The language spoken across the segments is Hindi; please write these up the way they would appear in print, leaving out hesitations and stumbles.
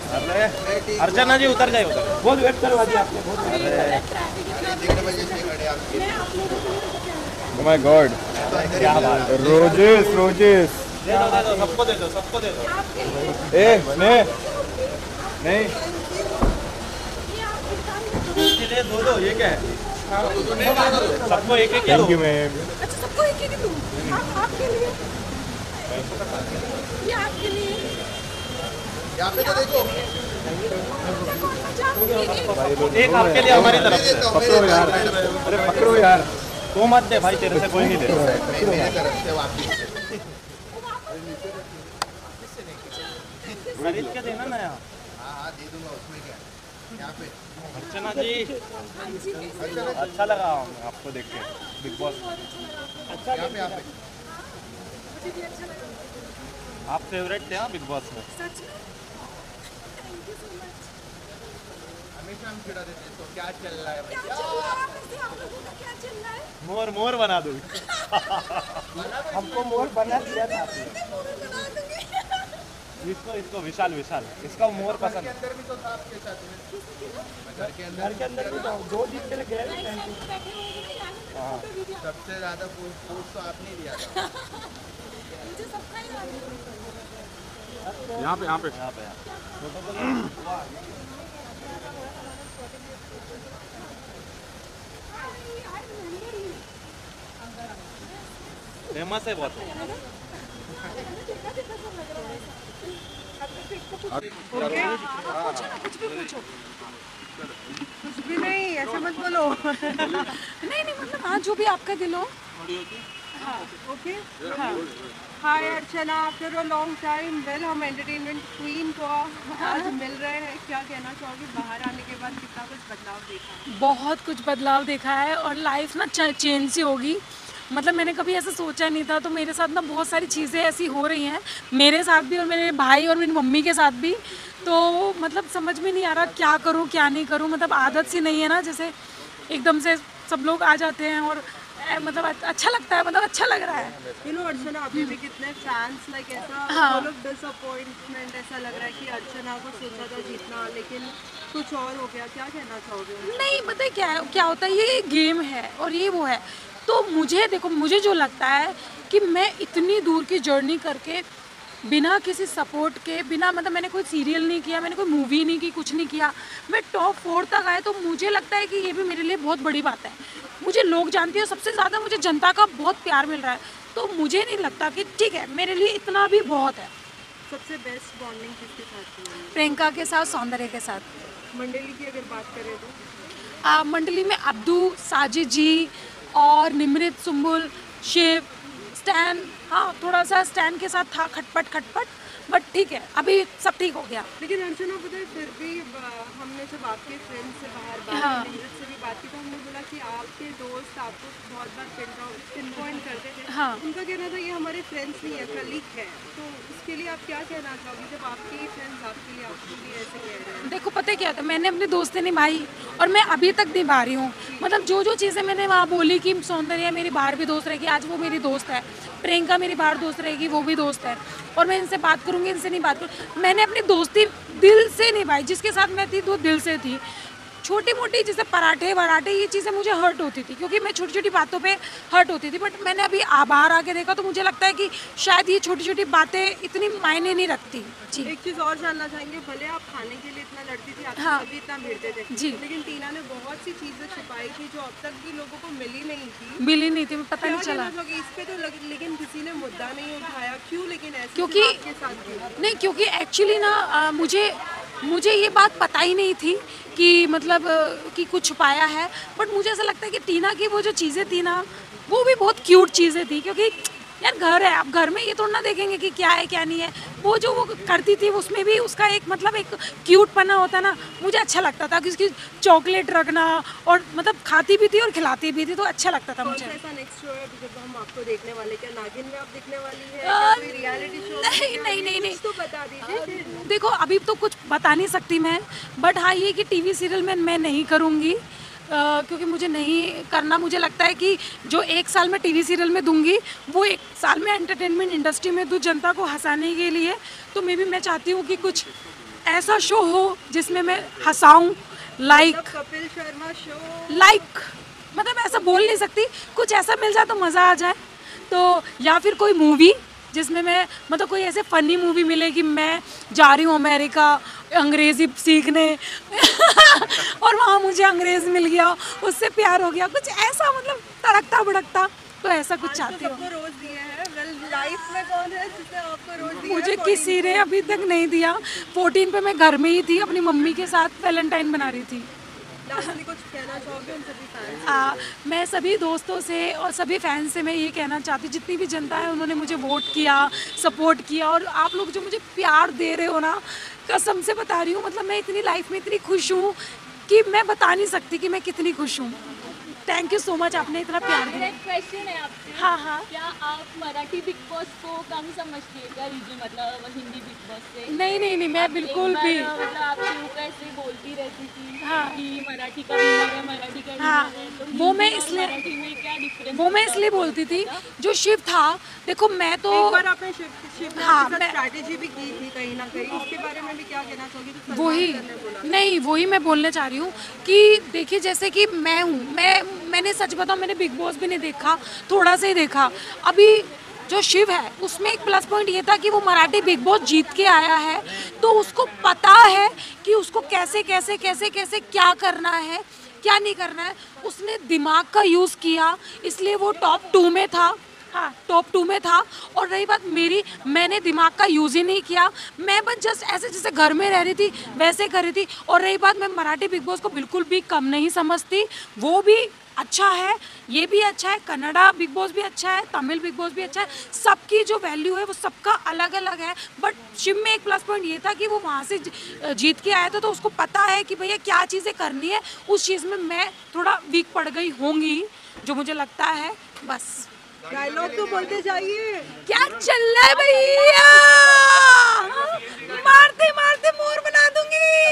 अरे अर्चना जी उतर जाए उतर। बहुत वेट करवा दिया आपने, बहुत। ओह माय गॉड, क्या बात है। Roses roses. दे दो सबको दे दो सबको दे दो। ए नहीं नहीं, इसके लिए दो ये क्या है। सबको एक एक थैंक यू मैम। अच्छा सबको एक एक दूँ। आपके लिए, ये आपके लिए। यहाँ पे तो देखो, एक आपके लिए हमारी तरफ से। पकड़ो यार, अरे पकड़ो यार। तू मत दे भाई, तेरे से कोई नहीं दे। मेरे तरफ से वो आपकी। खरीद के देना ना यहाँ। हाँ दे दूंगा, उसमें क्या है। यहाँ पे अर्चना जी अच्छा लगा आपको देख के बिग बॉस। अच्छा, यहाँ पे आप फेवरेट थे हाँ बिग बॉस में। हमेशा हम चिढ़ा देते हैं, तो क्या चल रहा है भाई? मोर मोर बना दो। हमको मोर बना दिया था आपने। इसको इसको विशाल विशाल इसका मोर पसंद है। अंदर भी तो था आपके साथ में। घर के घर के अंदर भी तो 2 दिन के लिए गए थे। सबसे ज्यादा पोस्ट तो आपने दिया था। यहाँ पे यहाँ पे यहाँ पे फेमस है बहुत। कुछ भी नहीं, ऐसे मत बोलो। नहीं मतलब हाँ जो भी आपका दिल हो। हाँ ओके। हाँ hi Archana, after a long time well हम एंटरटेनमेंट क्वीन को आज मिल रहे हैं, क्या कहना चाहोगे? बाहर आने के बाद कितना कुछ बदलाव देखा? बहुत कुछ बदलाव देखा है और लाइफ ना चेंज सी होगी। मतलब मैंने कभी ऐसा सोचा नहीं था, तो मेरे साथ ना बहुत सारी चीज़ें ऐसी हो रही हैं, मेरे साथ भी और मेरे भाई और मेरी मम्मी के साथ भी। तो मतलब समझ में नहीं आ रहा क्या करूं क्या नहीं करूं। मतलब आदत सी नहीं है ना, जैसे एकदम से सब लोग आ जाते हैं और मतलब अच्छा लगता है, मतलब अच्छा लग रहा है। यू नो अर्चना अभी भी कितने फैंस लाइक ऐसा हाँ। लोग डिसअपॉइंटमेंट ऐसा लग रहा है कि अर्चना को सोचा था जीतना लेकिन कुछ और हो गया, क्या कहना चाहोगे? नहीं पता है क्या होता है, ये गेम है और ये वो है। तो मुझे देखो, मुझे जो लगता है कि मैं इतनी दूर की जर्नी करके बिना किसी सपोर्ट के, बिना मतलब मैंने कोई सीरियल नहीं किया, मैंने कोई मूवी नहीं की, कुछ नहीं किया, मैं टॉप 4 तक आए, तो मुझे लगता है कि ये भी मेरे लिए बहुत बड़ी बात है। मुझे लोग जानते हैं, सबसे ज़्यादा मुझे जनता का बहुत प्यार मिल रहा है, तो मुझे नहीं लगता कि ठीक है, मेरे लिए इतना भी बहुत है। सबसे बेस्ट बॉन्डिंग किसके साथ थी? प्रियंका के साथ, सौंदर्य के साथ। मंडली की अगर बात करें तो मंडली में अब्दू, साजिद जी और निमृत, सुम्बुल, शिव, स्टैन। हाँ थोड़ा सा स्टैन के साथ था खटपट, बट ठीक है, अभी सब ठीक हो गया। लेकिन अर्चना पता है फिर भी हमने जब आपके फ्रेंड से बाहर हाँ। निमृत से भी बात की तो हमने बोला कि आपके दोस्त आपको बहुत बार पिन पॉइंट करते थे। हाँ। उनका कहना था ये हमारे फ्रेंड्स नहीं है, कलीग है। तो इसके लिए आप क्या कहना चाहोगे जब आपके फ्रेंड्स आपके लिए ऐसे कह रहे हैं? देखो पता है क्या होता है, मैंने अपनी दोस्ती निभाई और मैं अभी तक निभा रही हूँ। मतलब जो चीज़ें मैंने वहाँ बोली कि सौंदर्य मेरी बाहर भी दोस्त रहेगी, आज वो मेरी दोस्त है। प्रियंका मेरी बाहर दोस्त रहेगी, वो भी दोस्त है। और मैं इनसे बात करूँगी, इनसे नहीं बात करूँ। मैंने अपनी दोस्ती दिल से निभाई, जिसके साथ मैं थी वो दिल से थी। छोटी मोटी जैसे पराठे वराठे ये चीज़ें मुझे हर्ट होती थी, क्योंकि मैं छोटी छोटी बातों पे हर्ट होती थी। बट मैंने अभी बाहर आके देखा तो मुझे लगता है कि शायद ये छोटी छोटी बातें इतनी मायने नहीं रखती। जी एक चीज़ और जानना चाहेंगे, भले आप खाने के लिए इतना लड़ती थी, आपसे हाँ। सभी इतना भिड़ते थे जी। लेकिन टीना ने बहुत सी चीज़ें छुपाई थी जो अब तक भी लोगों को मिली नहीं थी। मिली नहीं थी, पता नहीं क्या चला। कहना चाहोगे इस पे? तो लेकिन किसी ने मुद्दा नहीं उठाया, क्यों? लेकिन ऐसे क्योंकि आपके साथ क्यों? नहीं, क्योंकि एक्चुअली ना मुझे ये बात पता ही नहीं थी कि मतलब कि कुछ छुपाया है। बट मुझे ऐसा लगता है कि टीना की वो जो चीज़ें थी ना, वो भी बहुत क्यूट चीज़ें थी। क्योंकि यार घर है, अब घर में ये थोड़ा ना देखेंगे कि क्या है क्या नहीं है। वो जो वो करती थी उसमें भी उसका एक मतलब एक क्यूट पना होता ना, मुझे अच्छा लगता था कि उसकी चॉकलेट रखना, और मतलब खाती भी थी और खिलाती भी थी, तो अच्छा लगता था मुझे। ऐसा नेक्स्ट शो है जब हम आपको देखने वाले, क्या नागिन में आप दिखने वाली है? आ, क्या कोई रियलिटी शो? नहीं तो बता दीजिए फिर। देखो अभी तो कुछ बता नहीं सकती मैं, बट हाँ ये कि टीवी सीरियल में मैं नहीं करूँगी, क्योंकि मुझे नहीं करना। मुझे लगता है कि जो 1 साल में टीवी सीरियल में दूंगी, वो 1 साल में एंटरटेनमेंट इंडस्ट्री में दूँ जनता को हंसाने के लिए। तो मैं चाहती हूँ कि कुछ ऐसा शो हो जिसमें मैं हंसाऊं, like Kapil Sharma show, like मतलब ऐसा बोल नहीं सकती, कुछ ऐसा मिल जाए तो मज़ा आ जाए। तो या फिर कोई मूवी जिसमें मैं मतलब कोई ऐसे फ़नी मूवी मिले कि मैं जा रही हूँ अमेरिका अंग्रेज़ी सीखने और वहाँ मुझे अंग्रेज़ मिल गया, उससे प्यार हो गया, कुछ ऐसा मतलब तड़कता भड़कता, तो ऐसा कुछ चाहती हूँ। सबको रोज दिए हैं, वेल लाइफ में कौन है जिसने आपको रोज दिया? मुझे किसी ने अभी तक नहीं दिया। 14 पे मैं घर में ही थी, अपनी मम्मी के साथ वैलेंटाइन बना रही थी। लास्टली कुछ कहना चाहोगे उन सभी फैंस? मैं सभी दोस्तों से और सभी फैंस से मैं ये कहना चाहती हूँ, जितनी भी जनता है उन्होंने मुझे वोट किया, सपोर्ट किया, और आप लोग जो मुझे प्यार दे रहे हो ना, कसम से बता रही हूँ, मतलब मैं इतनी लाइफ में इतनी खुश हूँ कि मैं बता नहीं सकती कि मैं कितनी खुश हूँ। थैंक यू सो मच, आपने इतना प्यार दिया। एक क्वेश्चन है आपसे। हाँ हाँ। क्या आप मराठी बिग बॉस को कम समझती है क्या रीजन, मतलब हिंदी बिग बॉस से? नहीं नहीं नहीं, मैं बिल्कुल भी। मतलब आपके ऊपर ऐसे बोलती रहती थी हाँ कि मराठी का विनर है, मराठी का हाँ, विनर है, तो वो मैं हिंदी और इसलिए मराठी में क्या डिफरेंस? वो मैं इसलिए बोलती थी, जो शिव था, देखो मैं तो एक बार आपने शिव ने हाँ, आपके साथ मैं- स्ट्रैटेजी भी की थी कहीं ना कहीं, उसके बारे में भी क्या कहना चाहोगी? तो सलमान वही सर ने बोला। नहीं, वही मैं बोलने चाह रही हूँ कि देखिए, जैसे कि मैं हूँ, मैंने सच बताऊँ, मैंने बिग बॉस भी नहीं देखा, थोड़ा सा ही देखा। अभी जो शिव है उसमें एक प्लस पॉइंट ये था कि वो मराठी बिग बॉस जीत के आया है, तो उसको पता है कि उसको कैसे कैसे कैसे कैसे क्या करना है, क्या नहीं करना है। उसने दिमाग का यूज़ किया, इसलिए वो टॉप 2 में था। हाँ, टॉप 2 में था। और रही बात मेरी, मैंने दिमाग का यूज़ ही नहीं किया, मैं बस जस्ट ऐसे जैसे घर में रह रही थी वैसे कर रही थी। और रही बात, मैं मराठी बिग बॉस को बिल्कुल भी कम नहीं समझती, वो भी अच्छा है, ये भी अच्छा है, कन्नड़ा बिग बॉस भी अच्छा है, तमिल बिग बॉस भी अच्छा है, सबकी जो वैल्यू है वो सबका अलग अलग है। बट शिव में एक प्लस पॉइंट ये था कि वो वहाँ से जीत के आया था, तो उसको पता है कि भैया क्या चीज़ें करनी है। उस चीज़ में मैं थोड़ा वीक पड़ गई होंगी, जो मुझे लगता है। बस डायलॉग तो बोलते जाइए। क्या चल रहा है भैया, मारते मारते मोर बना दूंगी।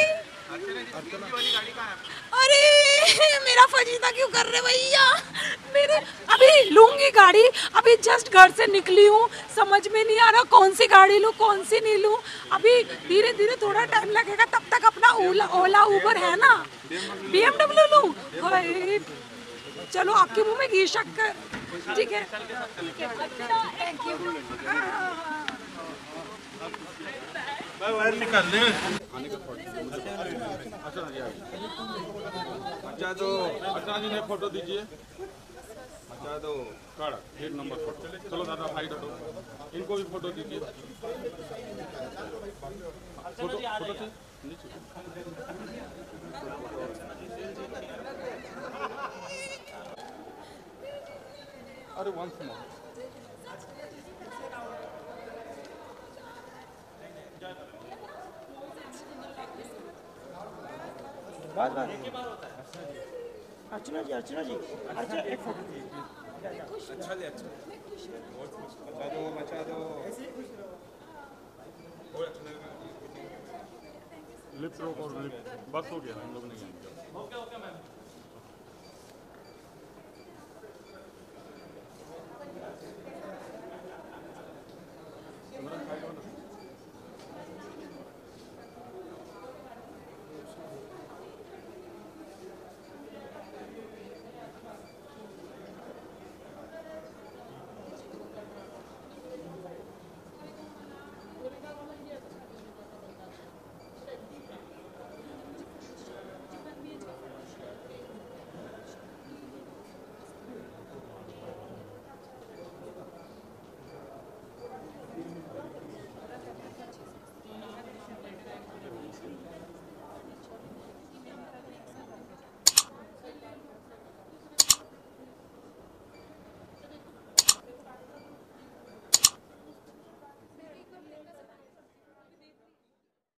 अरे मेरा फजीता क्यों कर रहे भैया, मेरे अभी लूंगी गाड़ी, अभी जस्ट घर से निकली हूँ, समझ में नहीं आ रहा कौन सी गाड़ी लूँ कौन सी नहीं लूँ। अभी धीरे धीरे थोड़ा टाइम लगेगा, तब तक अपना ओला उबर है ना, BMW लूँ। भाई चलो, आपके मुंह में घी शक्कर, ठीक है, थैंक यू। अच्छा तो अर्चना जी ने फोटो दीजिए। अच्छा तो काड़ा 1 नंबर फोटो। चलो दादा भाई हटो, इनको भी फोटो दीजिए। फोटो फोटो नीचे। अरे वंस मोर। बस अर्चना जी, अर्चना जी, अच्छा एक फोटो अच्छा ले अच्छा। मचा दो। लिप रोक और लिप बस हो गया, हम लोग नहीं आएंगे। Okay ma'am.